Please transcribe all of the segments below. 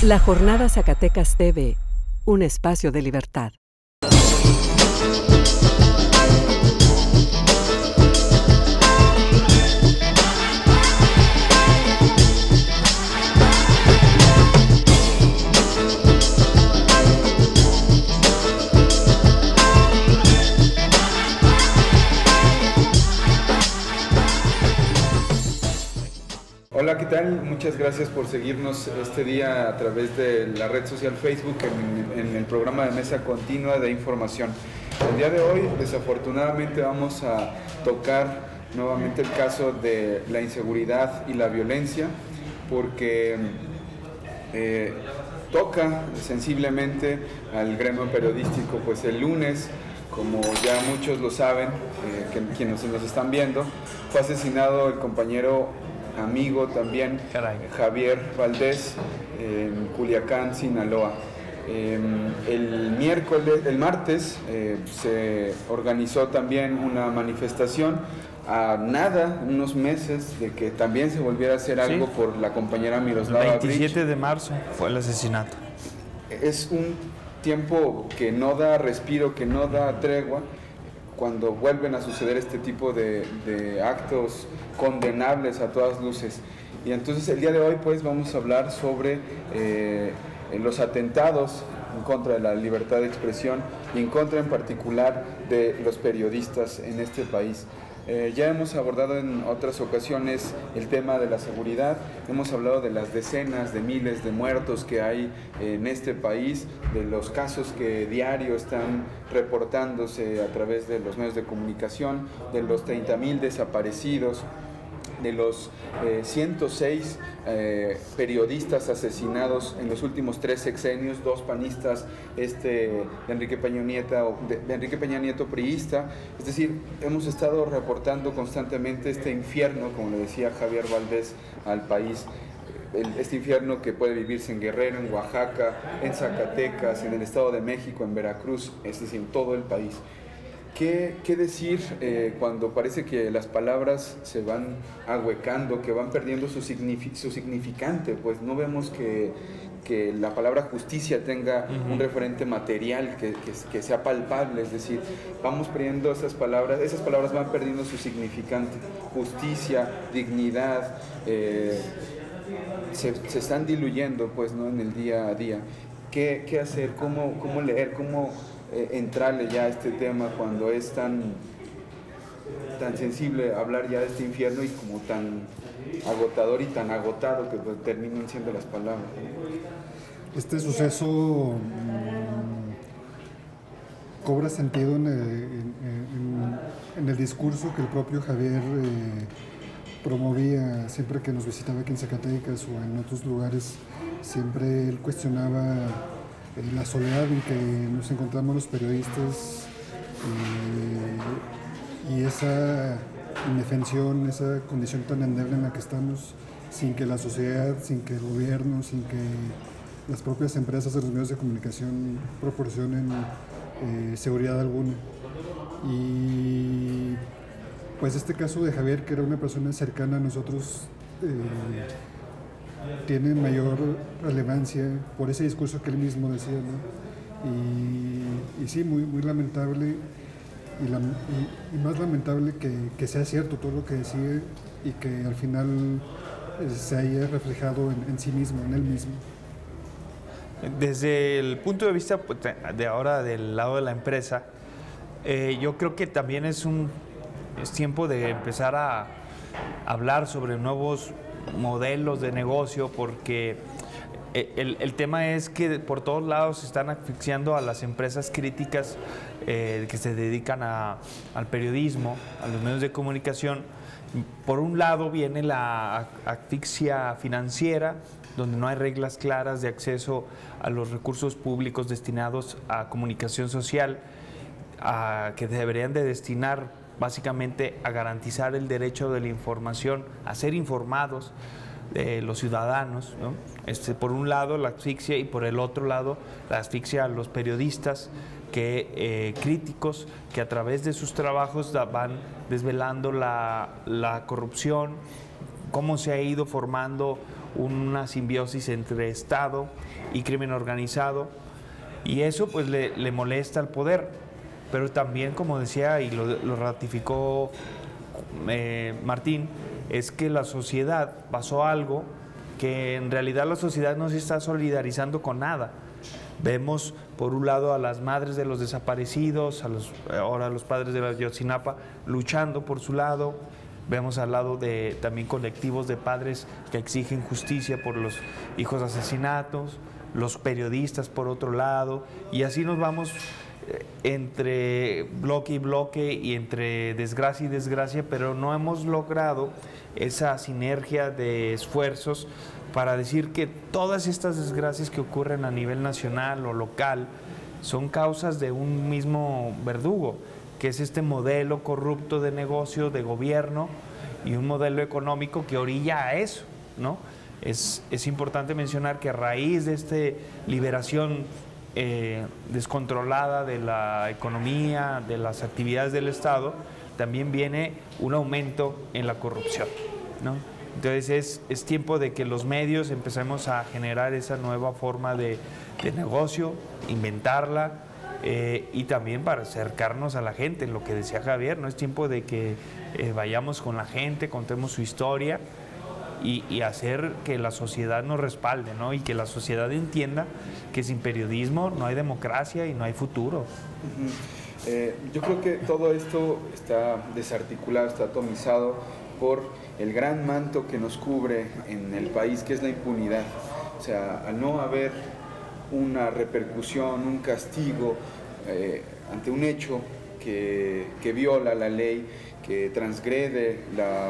La Jornada Zacatecas TV, un espacio de libertad. Hola, ¿qué tal? Muchas gracias por seguirnos este día a través de la red social Facebook en el programa de Mesa Continua de Información. El día de hoy, desafortunadamente, vamos a tocar nuevamente el caso de la inseguridad y la violencia, porque toca sensiblemente al gremio periodístico. Pues el lunes, como ya muchos lo saben, quienes nos están viendo, fue asesinado el compañero amigo también, Javier Valdés, en Culiacán, Sinaloa. El martes se organizó también una manifestación a unos meses de que también se volviera a hacer algo por la compañera Miroslava Bridge. El 27 de marzo fue el asesinato. Es un tiempo que no da respiro, que no da tregua, cuando vuelven a suceder este tipo de actos condenables a todas luces. Y entonces el día de hoy pues vamos a hablar sobre los atentados en contra de la libertad de expresión y en contra en particular de los periodistas en este país. Ya hemos abordado en otras ocasiones el tema de la seguridad, hemos hablado de las decenas de miles de muertos que hay en este país, de los casos que diario están reportándose a través de los medios de comunicación, de los 30,000 desaparecidos, de los 106 periodistas asesinados en los últimos 3 sexenios, 2 panistas, de Enrique Peña Nieto priista. Es decir, hemos estado reportando constantemente este infierno, como le decía Javier Valdés, al país. Este infierno que puede vivirse en Guerrero, en Oaxaca, en Zacatecas, en el Estado de México, en Veracruz, es decir, en todo el país. ¿Qué decir cuando parece que las palabras se van ahuecando, que van perdiendo su significante? Pues no vemos que la palabra justicia tenga un referente material que sea palpable, es decir, vamos perdiendo esas palabras van perdiendo su significante. Justicia, dignidad, se están diluyendo pues, ¿no? En el día a día. ¿Qué hacer? ¿Cómo leer? ¿Cómo entrarle ya a este tema cuando es tan sensible hablar ya de este infierno y como tan agotador y tan agotado que terminan siendo las palabras? Este suceso cobra sentido en el discurso que el propio Javier promovía siempre que nos visitaba aquí en Zacatecas o en otros lugares. Siempre él cuestionaba la soledad en que nos encontramos los periodistas y esa indefensión, esa condición tan endeble en la que estamos, sin que la sociedad, sin que el gobierno, sin que las propias empresas de los medios de comunicación proporcionen seguridad alguna. Y pues este caso de Javier, que era una persona cercana a nosotros, tiene mayor relevancia por ese discurso que él mismo decía, ¿no? Y sí, muy lamentable, y más lamentable que sea cierto todo lo que decía y que al final se haya reflejado en sí mismo, en él mismo. Desde el punto de vista de ahora del lado de la empresa, yo creo que también es tiempo de empezar a hablar sobre nuevos modelos de negocio, porque el tema es que por todos lados se están asfixiando a las empresas críticas que se dedican al periodismo, a los medios de comunicación. Por un lado viene la asfixia financiera, donde no hay reglas claras de acceso a los recursos públicos destinados a comunicación social, que deberían de destinar básicamente a garantizar el derecho de la información, a ser informados los ciudadanos, ¿no? Por un lado la asfixia y por el otro lado la asfixia a los periodistas críticos que a través de sus trabajos van desvelando la corrupción, cómo se ha ido formando una simbiosis entre Estado y crimen organizado, y eso pues le molesta al poder. Pero también, como decía, y lo ratificó Martín, es que la sociedad pasó algo que en realidad la sociedad no se está solidarizando con nada. Vemos por un lado a las madres de los desaparecidos, ahora a los padres de la Ayotzinapa luchando por su lado. Vemos al lado de también colectivos de padres que exigen justicia por los hijos asesinatos, los periodistas por otro lado, y así nos vamos entre bloque y bloque y entre desgracia y desgracia, pero no hemos logrado esa sinergia de esfuerzos para decir que todas estas desgracias que ocurren a nivel nacional o local son causas de un mismo verdugo, que es este modelo corrupto de negocio, de gobierno, y un modelo económico que orilla a eso, ¿no? Es importante mencionar que a raíz de esta liberación descontrolada de la economía, de las actividades del Estado, también viene un aumento en la corrupción, ¿no? Entonces es tiempo de que los medios empecemos a generar esa nueva forma de negocio, inventarla, y también para acercarnos a la gente, lo que decía Javier, ¿no? Es tiempo de que vayamos con la gente, contemos su historia y hacer que la sociedad nos respalde, ¿no? Y que la sociedad entienda que sin periodismo no hay democracia y no hay futuro. Yo creo que todo esto está desarticulado, está atomizado por el gran manto que nos cubre en el país, que es la impunidad. O sea, al no haber una repercusión, un castigo ante un hecho que viola la ley, que transgrede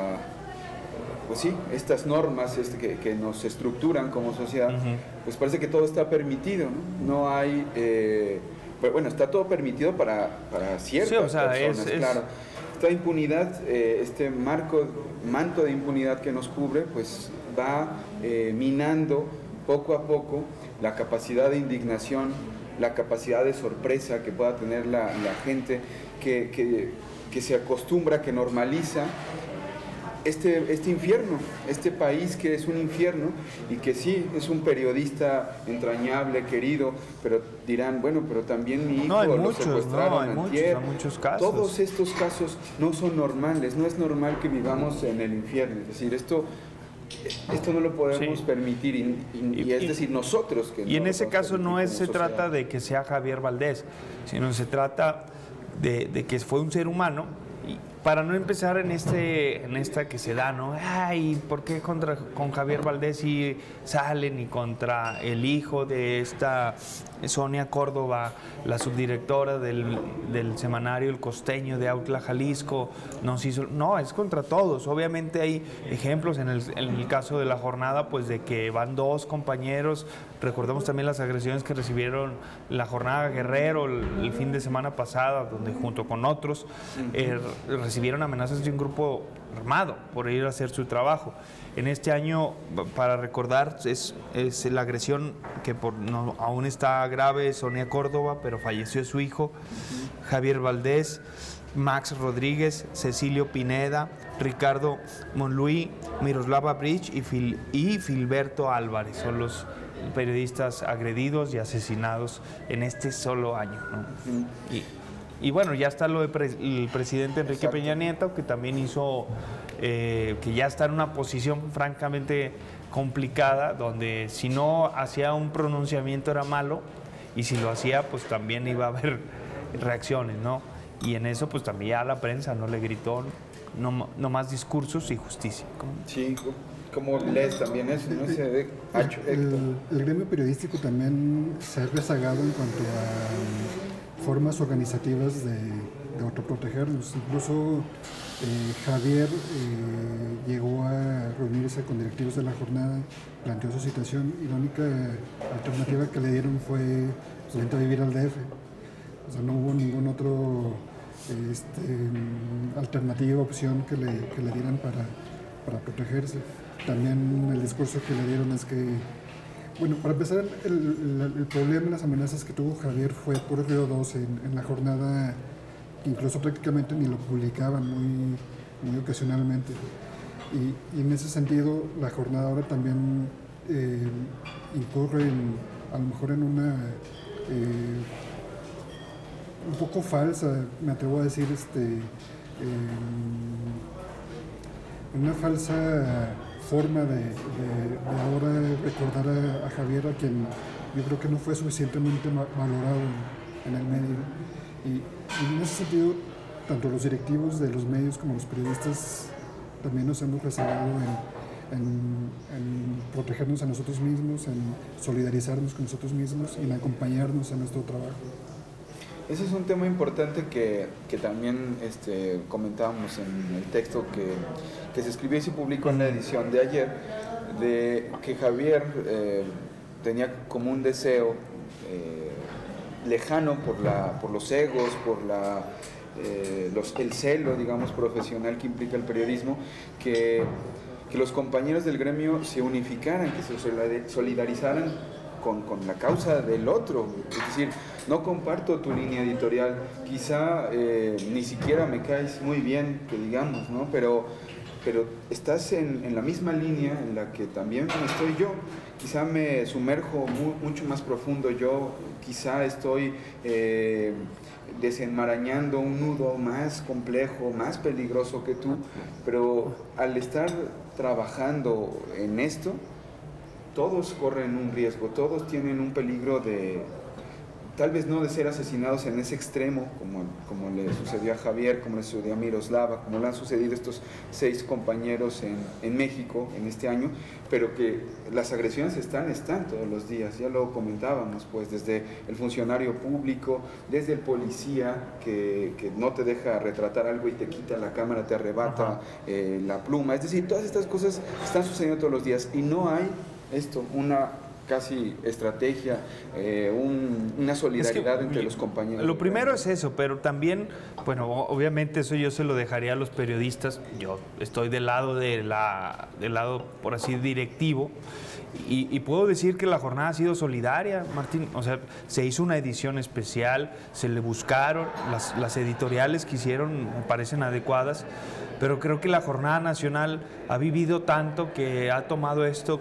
estas normas que nos estructuran como sociedad, pues parece que todo está permitido, ¿no? No hay, bueno, está todo permitido para ciertas personas, claro. Esta impunidad, este manto de impunidad que nos cubre, pues va minando poco a poco la capacidad de indignación, la capacidad de sorpresa que pueda tener la gente que se acostumbra, que normaliza este infierno, este país que es un infierno y que sí, es un periodista entrañable, querido, pero dirán, bueno, pero también mi hijo lo secuestraron antier. Hay muchos casos. Todos estos casos no son normales, no es normal que vivamos en el infierno, es decir, esto no lo podemos permitir y es decir, nosotros que... Y en ese caso no se trata de que sea Javier Valdés, sino se trata de que fue un ser humano. Para no empezar en esta que se da, ¿no? Ay, ¿por qué con Javier Valdés sí salen y contra el hijo de esta Sonia Córdoba, la subdirectora del semanario El Costeño de Autla, Jalisco, no, es contra todos. Obviamente hay ejemplos en el caso de La Jornada, pues de que van dos compañeros. Recordemos también las agresiones que recibieron La Jornada Guerrero el fin de semana pasada, donde junto con otros recibieron amenazas de un grupo armado por ir a hacer su trabajo. En este año, para recordar, es la agresión que aún está grave, Sonia Córdoba, pero falleció su hijo, Javier Valdés, Max Rodríguez, Cecilio Pineda, Ricardo Monluí, Miroslava Bridge y Filberto Álvarez. Son los periodistas agredidos y asesinados en este solo año, ¿no? Y bueno, ya está lo del presidente Enrique Peña Nieto, que también hizo, que ya está en una posición francamente complicada, donde si no hacía un pronunciamiento era malo, y si lo hacía, pues también iba a haber reacciones, ¿no? Y en eso, pues también ya la prensa no le gritó, no más discursos y justicia. Sí, ¿cómo lees también eso, no? El gremio periodístico también se ha rezagado en cuanto a formas organizativas de autoprotegernos. Incluso Javier llegó a reunirse con directivos de La Jornada, planteó su situación y la única alternativa que le dieron fue vente a vivir al DF. O sea, no hubo ningún otro alternativa, opción que le dieran para protegerse. También el discurso que le dieron es que, bueno, para empezar, el problema, las amenazas que tuvo Javier fue por Río 2 en La Jornada, incluso prácticamente ni lo publicaban, muy ocasionalmente. Y en ese sentido, la jornada ahora también incurre a lo mejor en una un poco falsa, me atrevo a decir, una falsa forma de ahora recordar a Javier, a quien yo creo que no fue suficientemente valorado en el medio. Y en ese sentido, tanto los directivos de los medios como los periodistas también nos hemos reservado en protegernos a nosotros mismos, en solidarizarnos con nosotros mismos y en acompañarnos en nuestro trabajo. Ese es un tema importante que también comentábamos en el texto que se escribió y se publicó en la edición de ayer, de que Javier tenía como un deseo lejano por los egos, por el celo, digamos, profesional que implica el periodismo, que los compañeros del gremio se unificaran, que se solidarizaran con la causa del otro. Es decir, no comparto tu línea editorial, quizá ni siquiera me caes muy bien, que digamos, ¿no? Pero estás en la misma línea en la que también estoy yo. Quizá me sumerjo mucho más profundo yo, quizá estoy desenmarañando un nudo más complejo, más peligroso que tú, pero al estar trabajando en esto, todos corren un riesgo, todos tienen un peligro de, tal vez no de ser asesinados en ese extremo, como le sucedió a Javier, como le sucedió a Miroslava, como le han sucedido estos 6 compañeros en México en este año, pero que las agresiones están todos los días, ya lo comentábamos, pues desde el funcionario público, desde el policía que no te deja retratar algo y te quita la cámara, te arrebata la pluma, es decir, todas estas cosas están sucediendo todos los días y no hay una casi estrategia, una solidaridad entre los compañeros. Lo primero es eso, pero también, bueno, obviamente eso yo se lo dejaría a los periodistas. Yo estoy del lado por así directivo, y puedo decir que la jornada ha sido solidaria, Martín. O sea, se hizo una edición especial, se le buscaron, las editoriales que hicieron me parecen adecuadas, pero creo que la Jornada Nacional ha vivido tanto que ha tomado esto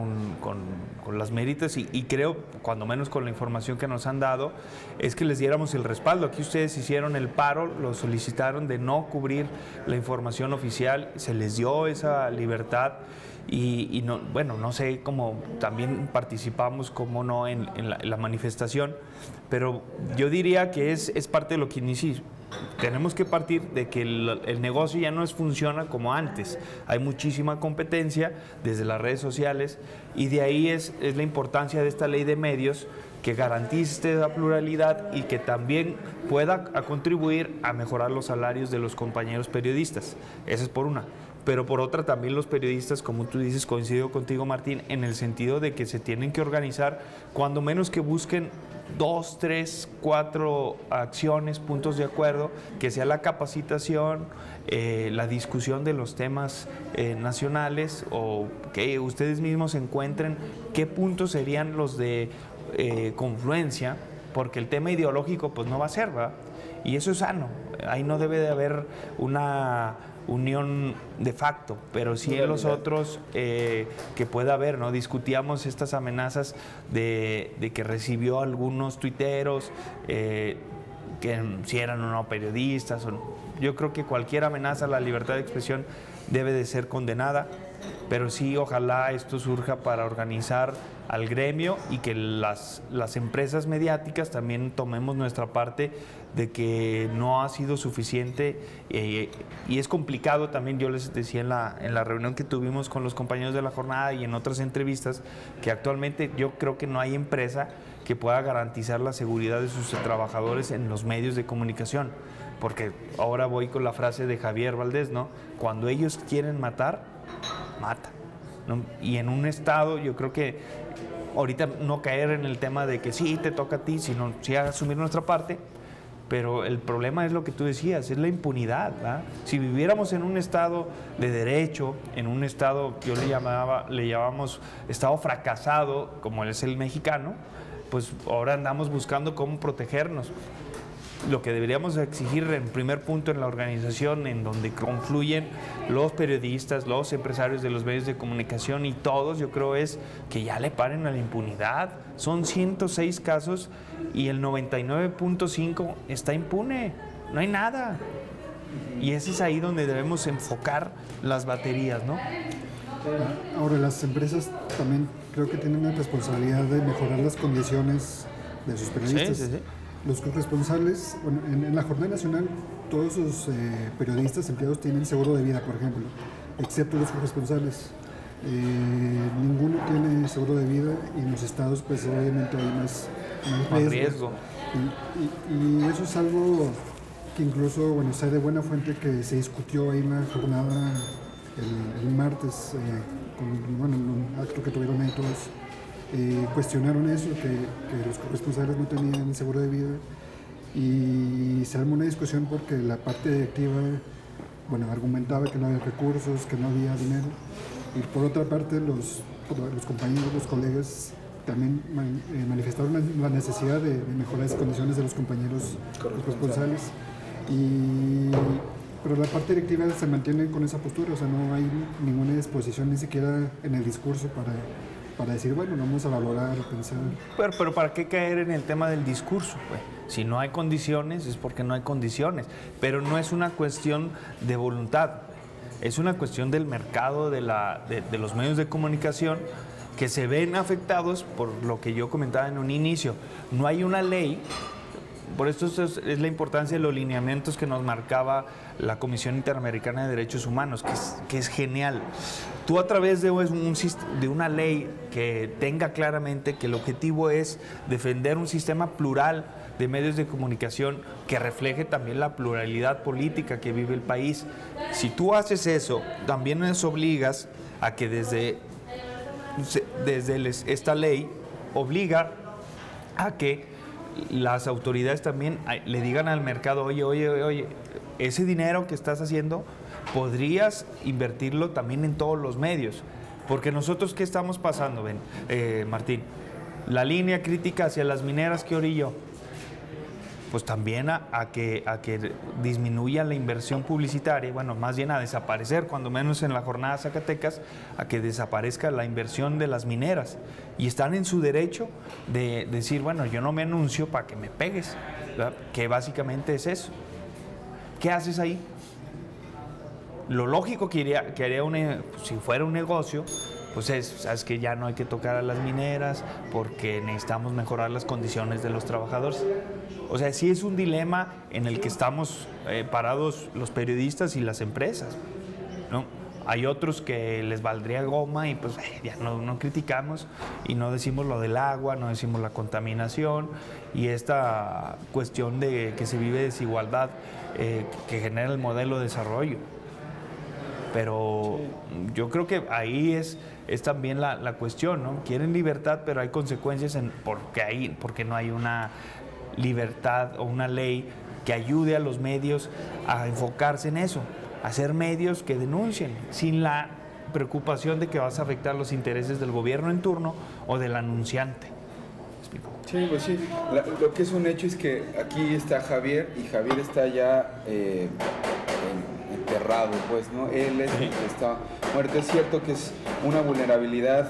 con las méritas y creo, cuando menos con la información que nos han dado, es que les diéramos el respaldo. Aquí ustedes hicieron el paro, lo solicitaron de no cubrir la información oficial, se les dio esa libertad y no, bueno, no sé cómo también participamos, cómo no, en la manifestación, pero yo diría que es parte de lo que inició. Tenemos que partir de que el negocio ya no funciona como antes. Hay muchísima competencia desde las redes sociales y de ahí es la importancia de esta ley de medios que garantice la pluralidad y que también pueda contribuir a mejorar los salarios de los compañeros periodistas. Esa es por una. Pero por otra también los periodistas, como tú dices, coincido contigo, Martín, en el sentido de que se tienen que organizar, cuando menos que busquen 2, 3, 4 acciones, puntos de acuerdo, que sea la capacitación, la discusión de los temas nacionales, o que ustedes mismos encuentren qué puntos serían los de confluencia, porque el tema ideológico pues no va a ser, ¿verdad? Y eso es sano, ahí no debe de haber una unión de facto, pero sí en los otros que pueda haber, ¿no? Discutíamos estas amenazas de que recibió algunos tuiteros, que si eran o no periodistas. Yo creo que cualquier amenaza a la libertad de expresión debe de ser condenada, pero sí, ojalá esto surja para organizar al gremio y que las empresas mediáticas también tomemos nuestra parte de que no ha sido suficiente y es complicado también. Yo les decía en la reunión que tuvimos con los compañeros de la jornada y en otras entrevistas que actualmente yo creo que no hay empresa que pueda garantizar la seguridad de sus trabajadores en los medios de comunicación, porque ahora voy con la frase de Javier Valdés, ¿no? Cuando ellos quieren matar, mata, ¿no? Y en un estado, yo creo que ahorita no caer en el tema de que sí te toca a ti, sino sí asumir nuestra parte, pero el problema es lo que tú decías, es la impunidad, ¿verdad? Si viviéramos en un estado de derecho, en un estado que yo le llamamos estado fracasado, como es el mexicano, pues ahora andamos buscando cómo protegernos. lo que deberíamos exigir en primer punto en la organización, en donde confluyen los periodistas, los empresarios de los medios de comunicación y todos, yo creo, es que ya le paren a la impunidad. Son 106 casos y el 99.5 está impune, no hay nada. Y ese es ahí donde debemos enfocar las baterías, ¿no? Ahora, las empresas también creo que tienen la responsabilidad de mejorar las condiciones de sus periodistas. Sí. Los corresponsales, bueno, en la Jornada Nacional, todos los periodistas empleados tienen seguro de vida, por ejemplo, excepto los corresponsales. Ninguno tiene seguro de vida y en los estados, pues obviamente hay más riesgo. Y eso es algo que incluso, bueno, sé de buena fuente que se discutió ahí en la jornada el martes, en un acto que tuvieron ahí todos. Cuestionaron eso, que los corresponsales no tenían seguro de vida, y se armó una discusión porque la parte directiva, bueno, argumentaba que no había recursos, que no había dinero, y por otra parte los compañeros, los colegas también manifestaron la necesidad de mejorar las condiciones de los compañeros corresponsales, pero la parte directiva se mantiene con esa postura, o sea, no hay ninguna disposición ni siquiera en el discurso para decir, bueno, vamos a valorar, pensar. Pero ¿para qué caer en el tema del discurso? Pues, si no hay condiciones, es porque no hay condiciones. Pero no es una cuestión de voluntad, es una cuestión del mercado, de los medios de comunicación, que se ven afectados por lo que yo comentaba en un inicio. No hay una ley. Por esto es la importancia de los lineamientos que nos marcaba la Comisión Interamericana de Derechos Humanos, que es genial. Tú, a través de una ley que tenga claramente que el objetivo es defender un sistema plural de medios de comunicación que refleje también la pluralidad política que vive el país. Si tú haces eso, también nos obligas a que desde esta ley obliga a que las autoridades también le digan al mercado, oye, ese dinero que estás haciendo podrías invertirlo también en todos los medios. Porque nosotros, ¿qué estamos pasando, Martín? La línea crítica hacia las mineras que orilló, pues también a que disminuya la inversión publicitaria, bueno, más bien a desaparecer, cuando menos en la jornada Zacatecas, a que desaparezca la inversión de las mineras. Y están en su derecho de decir, bueno, yo no me anuncio para que me pegues, ¿verdad? Que básicamente es eso. ¿Qué haces ahí? Lo lógico que haría si fuera un negocio, pues sabes que ya no hay que tocar a las mineras porque necesitamos mejorar las condiciones de los trabajadores. O sea, sí es un dilema en el que estamos parados los periodistas y las empresas, ¿no? Hay otros que les valdría goma y pues ya no criticamos y no decimos lo del agua, no decimos la contaminación y esta cuestión de que se vive desigualdad que genera el modelo de desarrollo. Pero yo creo que ahí es también la cuestión, ¿no? Quieren libertad, pero hay consecuencias porque no hay una libertad o una ley que ayude a los medios a enfocarse en eso, a ser medios que denuncien, sin la preocupación de que vas a afectar los intereses del gobierno en turno o del anunciante. Sí, pues sí. Lo que es un hecho es que aquí está Javier y Javier está ya enterrado, pues, ¿no? Él es el que está muerto. Es cierto que es una vulnerabilidad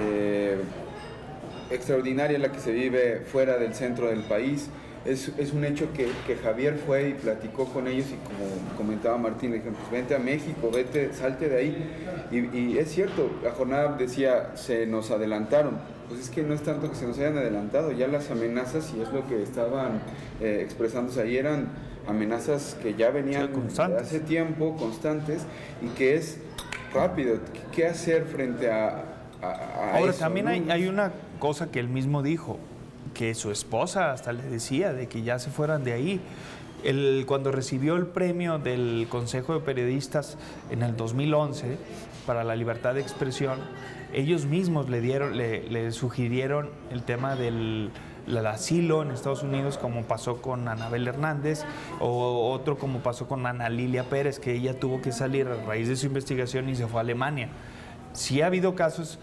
extraordinaria la que se vive fuera del centro del país. Es un hecho que Javier fue y platicó con ellos y, como comentaba Martín, le dijeron, pues vente a México, salte de ahí. Y es cierto, la jornada decía, se nos adelantaron. Pues es que no es tanto que se nos hayan adelantado, ya las amenazas, y es lo que estaban expresándose ahí, eran amenazas que ya venían de hace tiempo, constantes, y que es rápido. ¿Qué hacer frente a ahora, eso? también ¿no? hay una cosa que él mismo dijo, que su esposa hasta le decía de que ya se fueran de ahí. Cuando recibió el premio del Consejo de Periodistas en el 2011 para la libertad de expresión, ellos mismos le sugirieron el tema del asilo en Estados Unidos, como pasó con Anabel Hernández, o otro como pasó con Ana Lilia Pérez, que ella tuvo que salir a raíz de su investigación y se fue a Alemania. Sí ha habido casos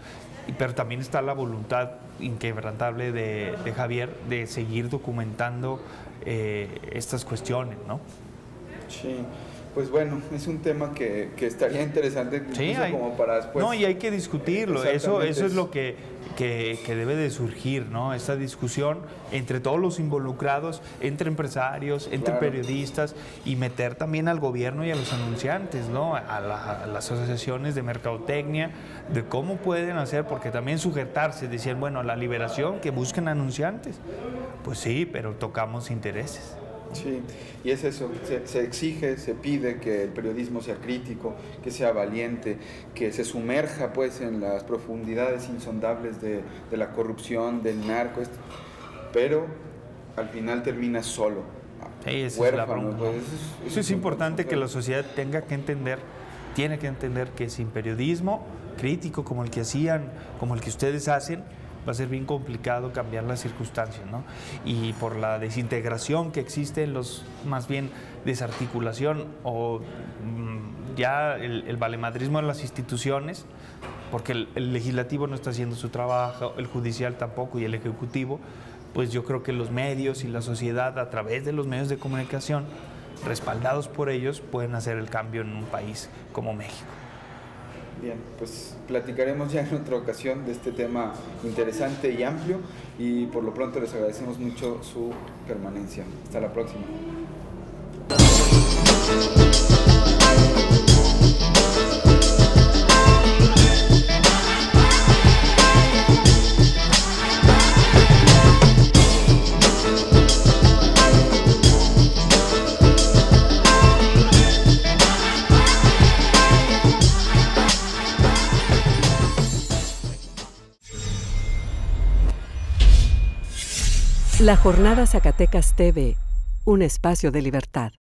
pero también está la voluntad inquebrantable de Javier de seguir documentando estas cuestiones, ¿no? Sí, pues bueno, es un tema que estaría interesante incluso como para después. No, y hay que discutirlo, eso es lo que debe de surgir, ¿no? Esta discusión entre todos los involucrados, entre empresarios, entre periodistas, y meter también al gobierno y a los anunciantes, ¿no? A las asociaciones de mercadotecnia, de cómo pueden hacer, porque también sujetarse, decían, bueno, la liberación, que busquen anunciantes. Pues sí, pero tocamos intereses. Sí, y es eso, se exige, se pide que el periodismo sea crítico, que sea valiente, que se sumerja pues en las profundidades insondables de la corrupción, del narco, pero al final termina solo, huérfano. Pues, eso es importante que la sociedad tiene que entender que sin periodismo crítico como el que hacían, como el que ustedes hacen, va a ser bien complicado cambiar las circunstancias, ¿no? Y por la desintegración que existe, más bien desarticulación o ya el valemadrismo de las instituciones, porque el legislativo no está haciendo su trabajo, el judicial tampoco y el ejecutivo, pues yo creo que los medios y la sociedad a través de los medios de comunicación, respaldados por ellos, pueden hacer el cambio en un país como México. Bien, pues platicaremos ya en otra ocasión de este tema interesante y amplio, y por lo pronto les agradecemos mucho su permanencia. Hasta la próxima. La Jornada Zacatecas TV, un espacio de libertad.